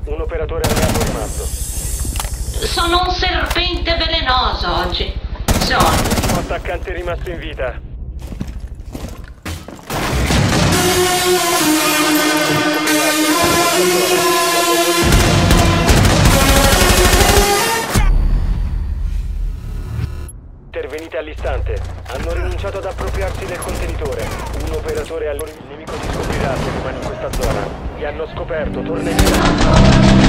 Un operatore alleato è rimasto. Sono un serpente velenoso oggi. L'ultimo attaccante è rimasto in vita. Intervenite all'istante. Hanno rinunciato ad appropriarsi del contenitore. Un operatore il nemico ti scoprirà se rimani in questa zona. Ti hanno scoperto, torna indietro.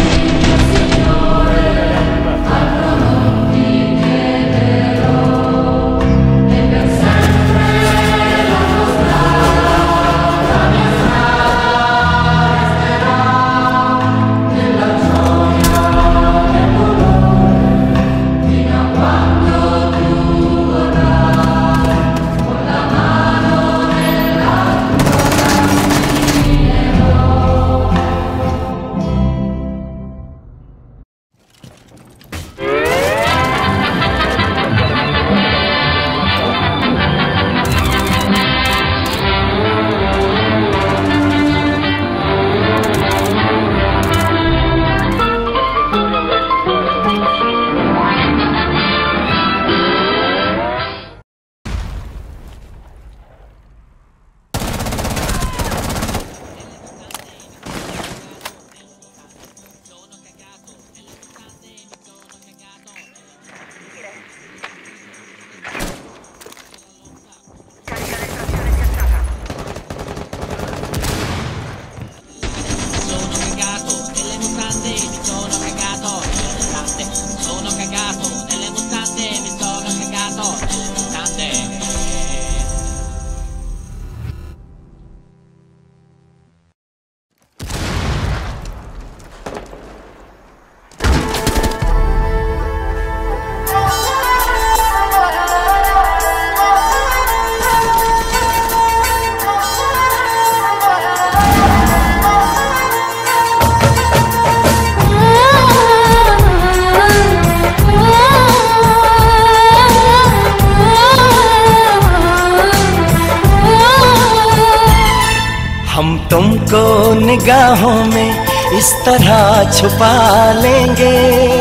हम तुमको निगाहों में इस तरह छुपा लेंगे,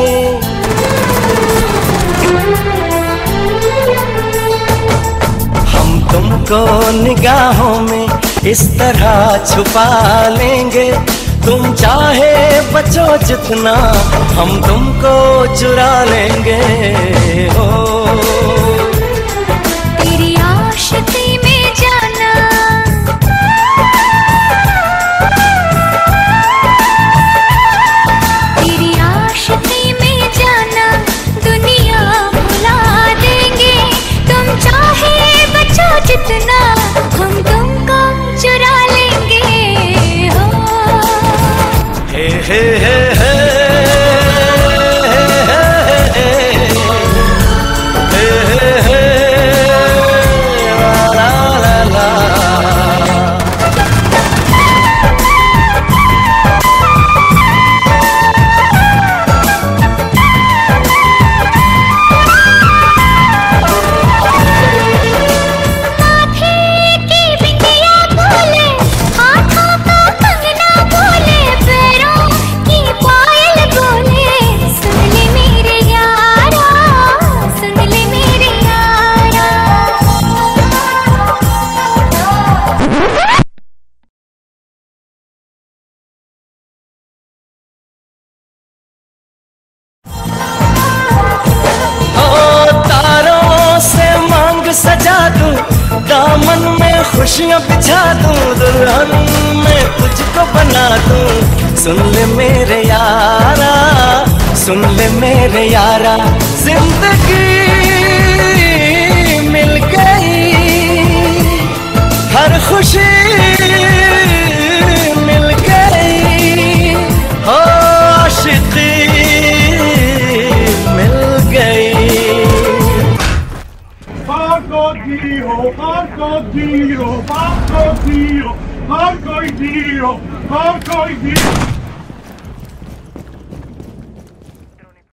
हम तुमको निगाहों में इस तरह छुपा लेंगे। तुम चाहे बचो जितना हम तुमको चुरा लेंगे। हो तेरी आशिकी में जाना, तेरी आशिकी में जाना दुनिया भुला देंगे। तुम चाहे बचो जितना हम तुमको चुरा लेंगे। हो हे हे हे हे दामन में खुशियाँ बिछा दूं, दुल्हन में तुझको बना दूं। सुन ले मेरे यारा, सुन ले मेरे यारा, जिंदगी मिल गई, हर खुशी मिल गई, हो आशिकी मिल गई। Porco Dio, porco Dio, porco Dio, porco Dio.